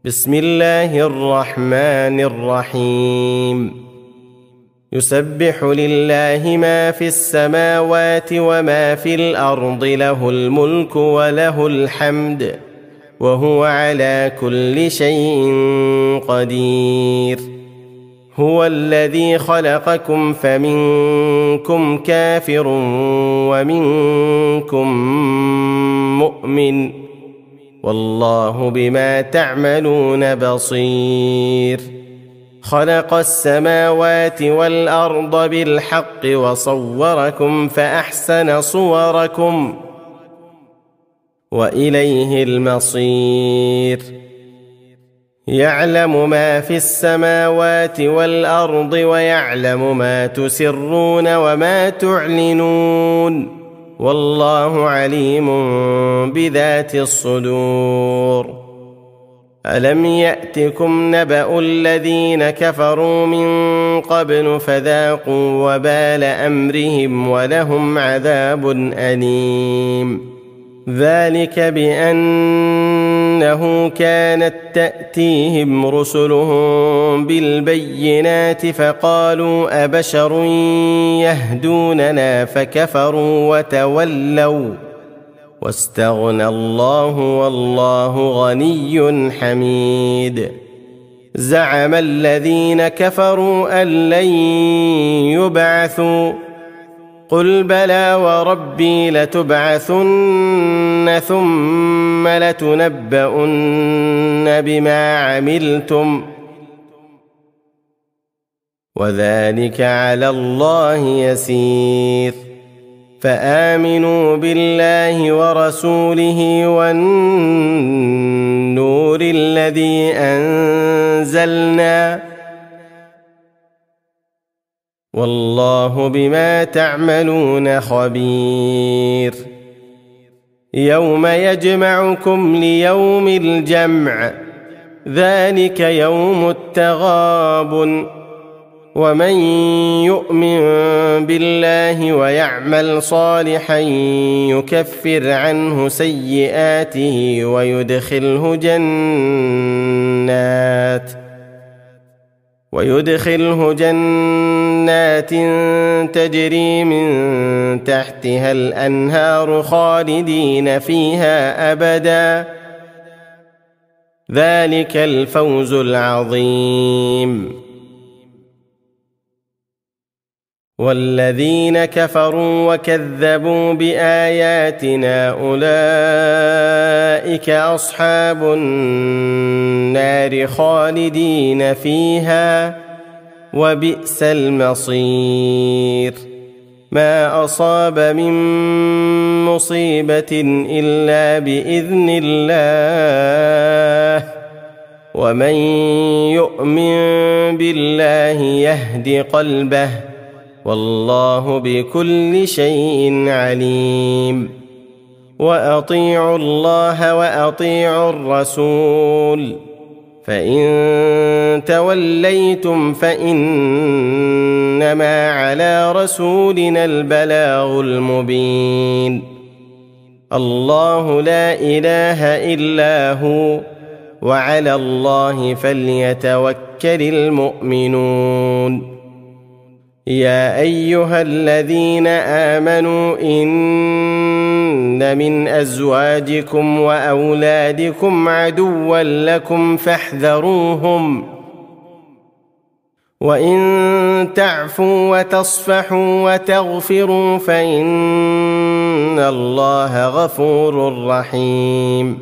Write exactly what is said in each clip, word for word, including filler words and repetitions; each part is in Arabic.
بسم الله الرحمن الرحيم يسبح لله ما في السماوات وما في الأرض له الملك وله الحمد وهو على كل شيء قدير هو الذي خلقكم فمنكم كافر ومنكم مؤمن والله بما تعملون بصير خلق السماوات والأرض بالحق وصوركم فأحسن صوركم وإليه المصير يعلم ما في السماوات والأرض ويعلم ما تسرون وما تعلنون والله عليم بذات الصدور ألم يأتكم نبأ الذين كفروا من قبل فذاقوا وبال أمرهم ولهم عذاب أليم ذلك بأنه كانت تأتيهم رسلهم بالبينات فقالوا أبشر يهدوننا فكفروا وتولوا واستغنى الله والله غني حميد زعم الذين كفروا أن لن يبعثوا قل بلى وربي لتبعثن ثم لتنبؤن بما عملتم وذلك على الله يسير فآمنوا بالله ورسوله والنور الذي أنزلنا والله بما تعملون خبير يوم يجمعكم ليوم الجمع ذلك يوم التغابن ومن يؤمن بالله ويعمل صالحا يكفر عنه سيئاته ويدخله جنات ويدخله جنات تجري من تحتها الأنهار خالدين فيها أبدا ذلك الفوز العظيم والذين كفروا وكذبوا بآياتنا أولئك أصحاب النار خالدين فيها وبئس المصير ما أصاب من مصيبة إلا بإذن الله ومن يؤمن بالله يهد قلبه والله بكل شيء عليم وأطيعوا الله وأطيعوا الرسول فإن توليتم فإنما على رسولنا البلاغ المبين الله لا إله إلا هو وعلى الله فليتوكل المؤمنون يا أيها الذين آمنوا إن من أزواجكم وأولادكم عدوا لكم فاحذروهم وإن تعفوا وتصفحوا وتغفروا فإن الله غفور رحيم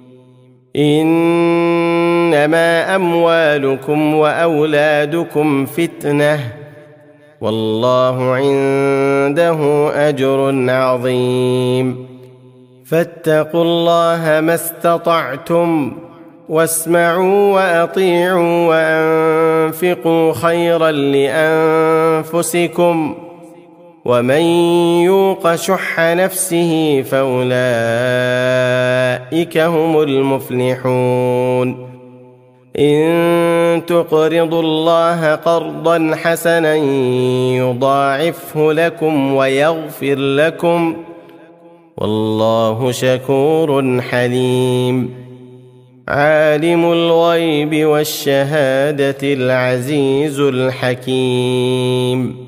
إنما أموالكم وأولادكم فتنة والله عنده أجر عظيم فاتقوا الله ما استطعتم واسمعوا وأطيعوا وأنفقوا خيرا لأنفسكم ومن يوق شح نفسه فأولئك هم المفلحون إن تقرضوا الله قرضا حسنا يضاعفه لكم ويغفر لكم والله شكور حليم عالم الغيب والشهادة العزيز الحكيم.